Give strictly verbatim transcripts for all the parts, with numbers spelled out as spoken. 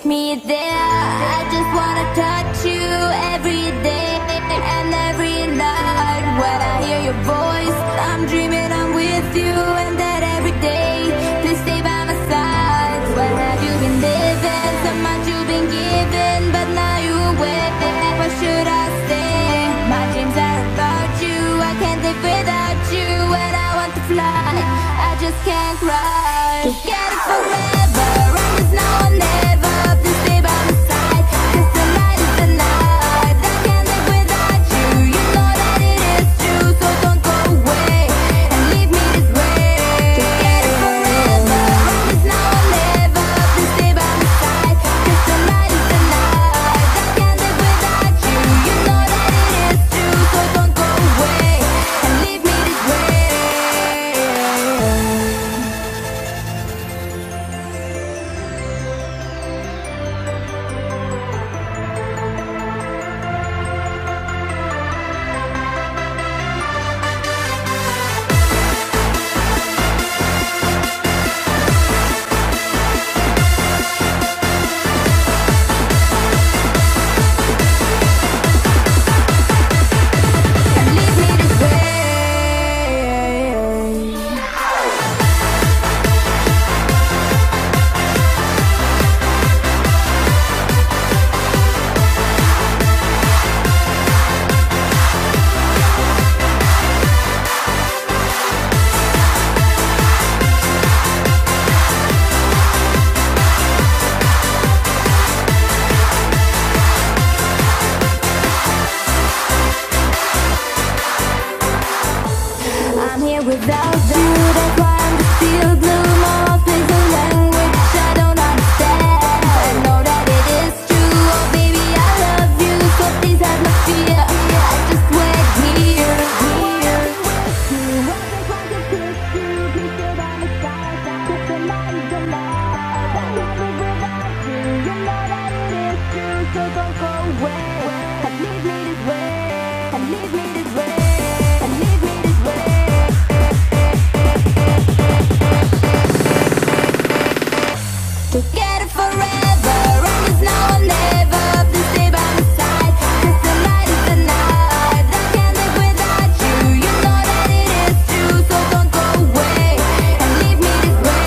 me there. I just wanna touch you every day and every night. When I hear your voice, I'm dreaming I'm with you, and that every day. Please stay by my side. Where have you been living? So much you've been given, but now you're away. Where should I stay? My dreams are about you. I can't live without you. When I want to fly, I just can't cry. Together forever, and it's now or never. Please stay by my side, 'cause tonight is the night. I can't live without you. You know that it is true, so don't go away and leave me this way. Together forever, and it's now or never. Please stay by my side, 'cause tonight is the night. I can't live without you. You know that it is true, so don't go away and leave me this way. And leave me this way. I'm here without you, that's why I'm still blue. My heart plays a language I don't understand. I know that it is true, oh baby I love you. So please have no fear, I just wait here, here with you. I just want to kiss you, please stay by my side. 'Cause tonight is the night. I can't live without you. You know that it is true, so don't go away and leave me this way, and leave me this way, and leave me this way. Together forever, and it's now or never. Please stay by my side, 'cause tonight is the night. I can't live without you. You know that it is true, so don't go away and leave me this way.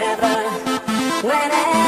together. Whenever